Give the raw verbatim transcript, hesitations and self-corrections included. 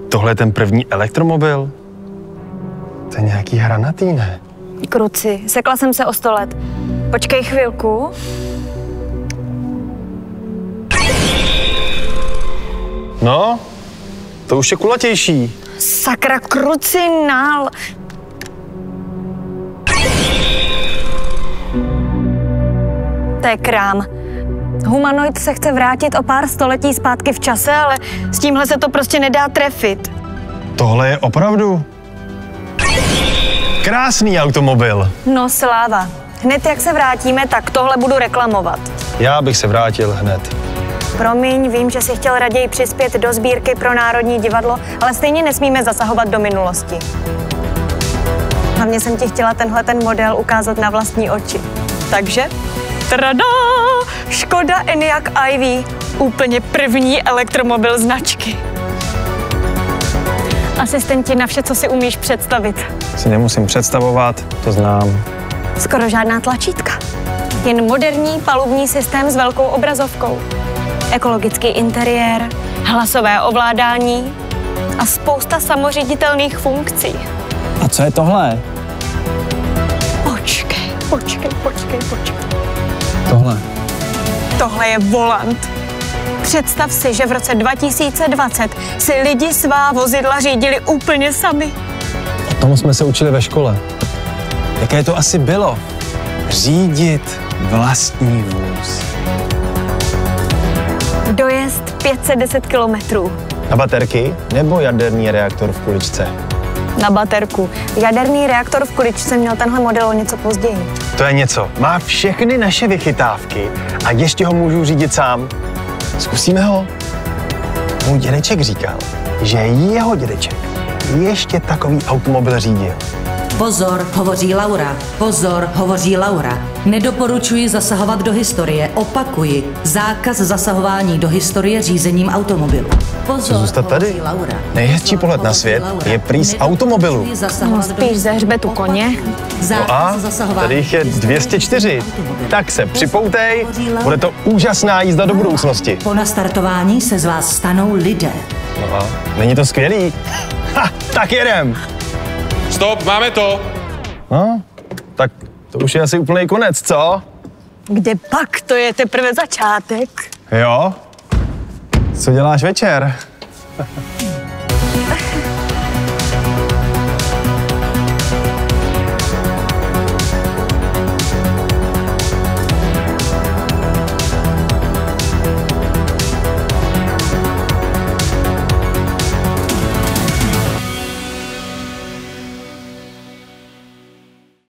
Tohle je ten první elektromobil? To je nějaký hranatý, ne? Kruci, sekla jsem se o sto let. Počkej chvilku. No, to už je kulatější. Sakra, krucinál. To je krám. Humanoid se chce vrátit o pár století zpátky v čase, ale s tímhle se to prostě nedá trefit. Tohle je opravdu krásný automobil. No sláva. Hned jak se vrátíme, tak tohle budu reklamovat. Já bych se vrátil hned. Promiň, vím, že jsi chtěl raději přispět do sbírky pro Národní divadlo, ale stejně nesmíme zasahovat do minulosti. Hlavně jsem ti chtěla tenhle ten model ukázat na vlastní oči. Takže, tada! Škoda Enyaq I V. Úplně první elektromobil značky. Asistenti na vše, co si umíš představit. Si nemusím představovat, to znám. Skoro žádná tlačítka. Jen moderní palubní systém s velkou obrazovkou. Ekologický interiér, hlasové ovládání a spousta samoředitelných funkcí. A co je tohle? Počkej, počkej, počkej, počkej. Tohle. Tohle je volant. Představ si, že v roce dva tisíce dvacet si lidi svá vozidla řídili úplně sami. O tom jsme se učili ve škole. Jaké to asi bylo? Řídit vlastní vůz. Dojezd pět set deset kilometrů. Na baterky nebo jaderný reaktor v kuličce? Na baterku. Jaderný reaktor v kuličce měl tenhle model o něco později. To je něco. Má všechny naše vychytávky a ještě ho můžu řídit sám. Zkusíme ho? Můj dědeček říkal, že jeho dědeček ještě takový automobil řídil. Pozor, hovoří Laura. Pozor, hovoří Laura. Nedoporučuji zasahovat do historie. Opakuji, zákaz zasahování do historie řízením automobilu. Pozor, zůstat tady? Laura. Nejhezčí pohled na svět je prý z automobilu. No, spíš ze hřbetu koně. No a tady jich je dvě stě čtyři. Tak se připoutej, bude to úžasná jízda do budoucnosti. Po nastartování se z vás stanou lidé. No a není to skvělý? Ha, tak jedem! Stop, máme to! No, tak to už je asi úplný konec, co? Kde pak? To je teprve začátek. Jo? Co děláš večer?